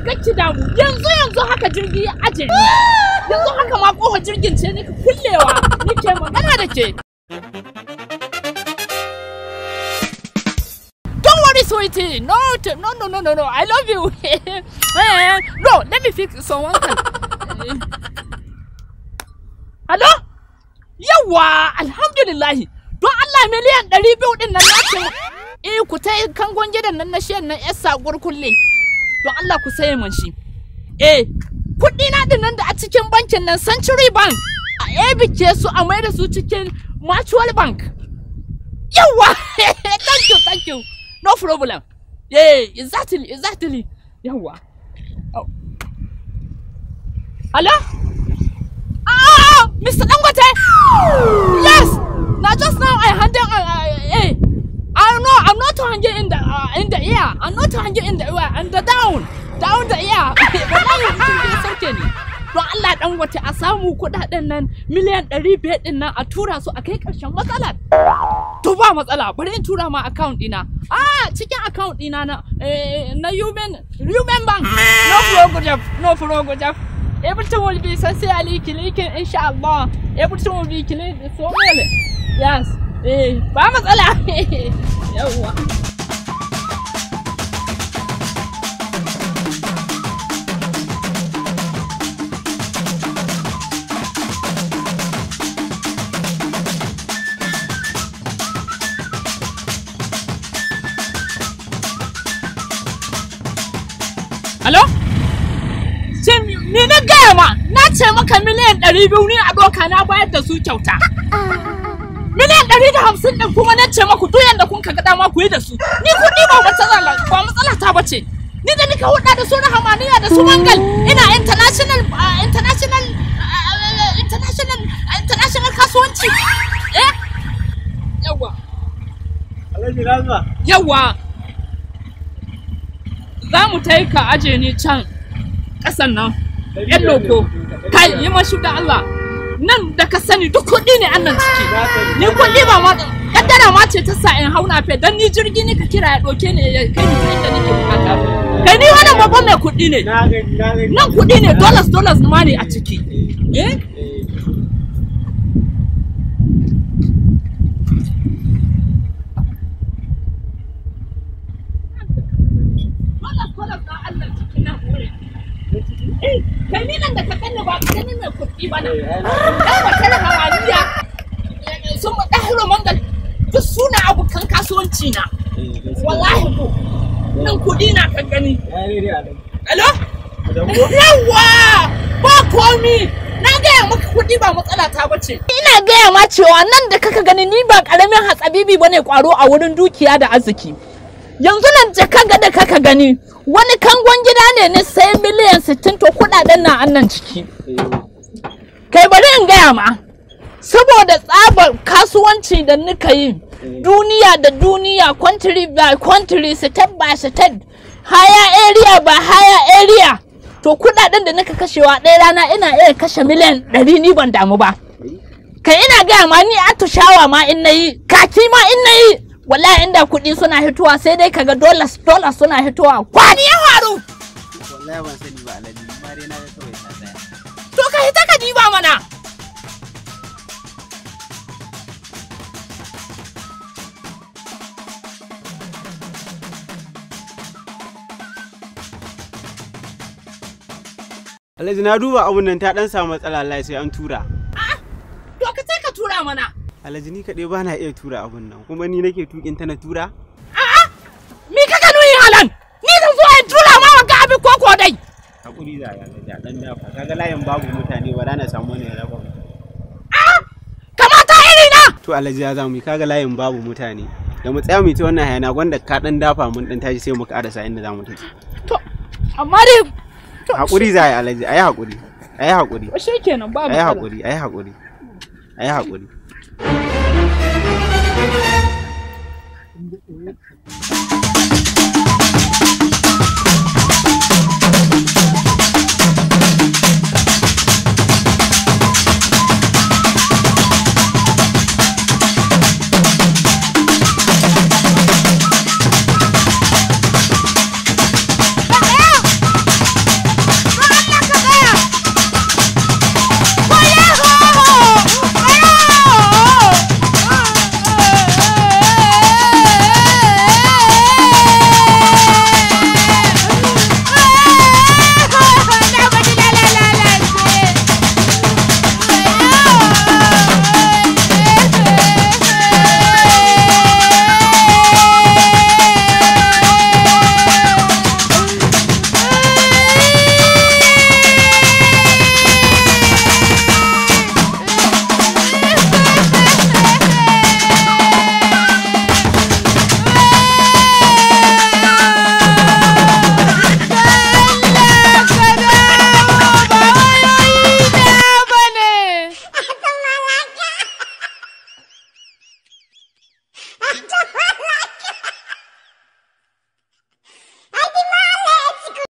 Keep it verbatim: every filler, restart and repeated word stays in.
kake damu yanzu yanzu haka jirgi ya aje ni yanzu haka ma kofa jirgin ce ni kullewa nake magana da ke. Don't worry sweetie, no no no no no no I love you. No, let me fix someone. Hello? Yawa, alhamdulillah. Don Allah miliyan ɗari biyu ɗin nan nace eh ku ta kangon gidan nan na shiyan nan yar saguwar kulle. Don Allah ku saye man shi. Eh, kuɗi na din nan da a cikin bankin nan Century Bank. A ebike su a mai da su cikin Mutual Bank. Yawa! Thank you, thank you. No problem. Yeah, exactly, exactly. Yawa. Oh. Hello? Ah, Mister Dangote. Yes. Now just now I handed uh, uh, eh. I know I'm not hanging in the uh, in the air. I'm not hanging in the air and the down. Down the air. Wallahi mutum bai sauke ni. Don Allah Dangote a samu kudaden nan miliyan ɗari biyar din nan a tura su a kai karshen matsalar. To ba matsala, bari in tura ma account dina. Ah, cikin account dina na eh, na Human Human Bank. No problem, no problem. Everything will be sincerely clean, inshallah. Everything will be clean so well. Yes. Eh, ba matsala. Yawa. Hello? Ni na gaya ma, na ce maka miliyan ɗari biyu ne a doka na bayar da su kyauta. Miliyan ɗari da hamsin ɗin kuma na ce maku duk yanda kun ka ga dama ku yi da su. Ni kuɗi ba matsala ba matsala ta bace. Ni da nika huɗa da su na hamaniya da su mangal. Ina international international international international kasuwanci. Eh? Yawa. Alhaji Razma. Yawa. Za mu ta yi ka aje ni can ƙasan nan. Yan loko. Kai yi mashi da Allah. Nan da ka sani duk kuɗi ne annan ciki. Ni kuɗi ba ma kaddara ma ce ta sa in hauna fe dan ni jirgi ne ka kira ya ɗauke ni ya kai ni inda nake bukata. Kai ni wannan babban mai kuɗi ne. Nan kuɗi ne dollars dollars ma ne a ciki. Eh? Kai ni nan da ka kanna ba ka ni mai kuɗi ba na. Kai wata da hawaniya sun mu ɗahiro mangal duk suna abokan kasuwanci na. Wallahi ko nan kuɗi na ka gani. Hello? Yawa! Ba komi! Na gaya maka kuɗi ba matsala ta bace. Ina gaya ma cewa nan da kaka gani ni ba ƙaramin hatsabibi bane ƙwaro a wurin dukiya da arziki. Yanzu nan jaka ga da kaka gani wani kangon gida ne na sai miliyan sittin to kudaden na annan ciki. Kai bari in gaya ma saboda tsabar kasuwanci da nika yi duniya da duniya country by country state by state higher area by higher area to kudaden da nika kashewa ɗaya rana ina iya kashe miliyan ɗari ni ban damu ba. Kai ina gaya ma ni atushawa ma in nayi kaki ma in nayi wallahi inda kuɗi suna hitowa sai dai kaga dollars dollars suna hitowa kwani ya faru wallahi ban sani ba alhaji amma dai na ga kawai ta tsaya to ka hita ka diba mana alhaji na duba abun nan ta dan samu matsala wallahi sai an tura a to ka sai ka tura mana alhaji ni kaɗai ba na iya tura abun nan kuma ni nake tukin ta na tura? A'a! Mi ka gano yin halan? Ni zan zo in tura ma wa gabi koko dai! Hakuri za ya alhaji a ɗan dafa kaga layin babu mutane ba na samu ne raba. A'a! Kamata iri na! To alhaji ya zamu kaga layin babu mutane. Da mu tsaya mu ta wannan hayana gwanda ka ɗan dafa mun ɗan tashi sai mu ƙarasa inda za mu tafi. To, amma dai... Hakuri za ya alhaji ayi hakuri. Ayi hakuri. Shi kenan babu. Ayi hakuri, ayi hakuri. Ayi hakuri. Thank you.